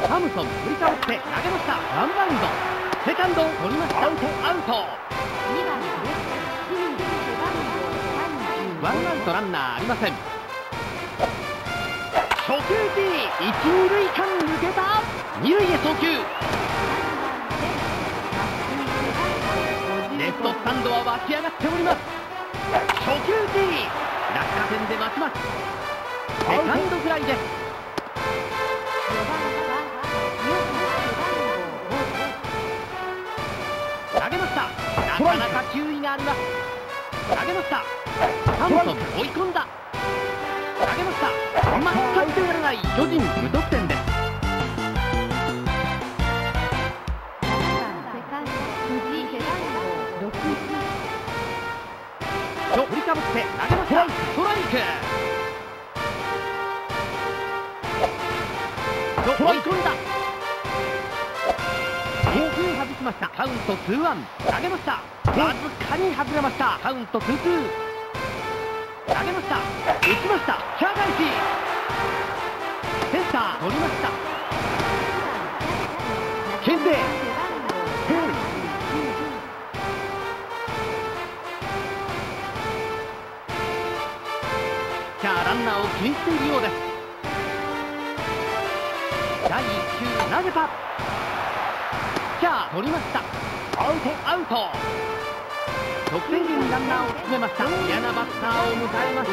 サムソン振りかぶって投げました。ワンバウンド、セカンド取りました。アウト。ワンアウトランナーありません。初球打ち、一二塁間抜けた。二塁へ送球。レフトスタンドは湧き上がっております。初球打ち、落下点で待ちます。セカンドフライです。投げました。なかなか球威があります。投げました。サムソン追い込んだ。投げました。全く手が出ない巨人無得点です。振りかぶって投げました。ストライク。追い込んだ。1球外しました。カウント2-1。投げました。わずかに外れました。カウント2-2。投げました。打ちました。キャー返し。センター取りました。牽制。ランナーを気にしているようです。第1球投げた。キャー取りました。アウト。得点圏にランナーを進めました。嫌なバッターを迎えました。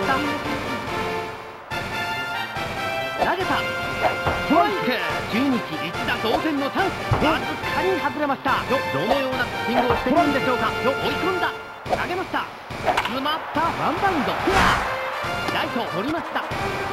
投げた。ストライク。中日一打同点のチャンス。わずかに外れました。どのようなピッチングをしているんでしょうか。追い込んだ。投げました。詰まったワンバウンド。ライト取りました。投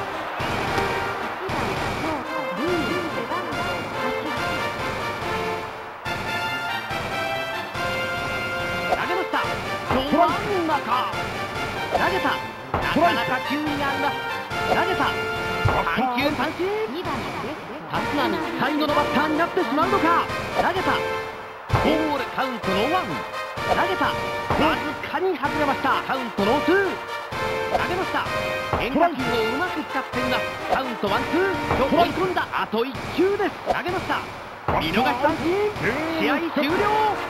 げました。ど真ん中。投げた。なかなか球威があります。投げた。3球三振。立浪最後のバッターになってしまうのか。投げた。ボールカウントノーワン。投げた。わずかに外れました。カウントノーツー。投げました。変化球をうまく使っています。カウント1-2。追い込んだ。あと1球です。投げました。見逃し三振。試合終了。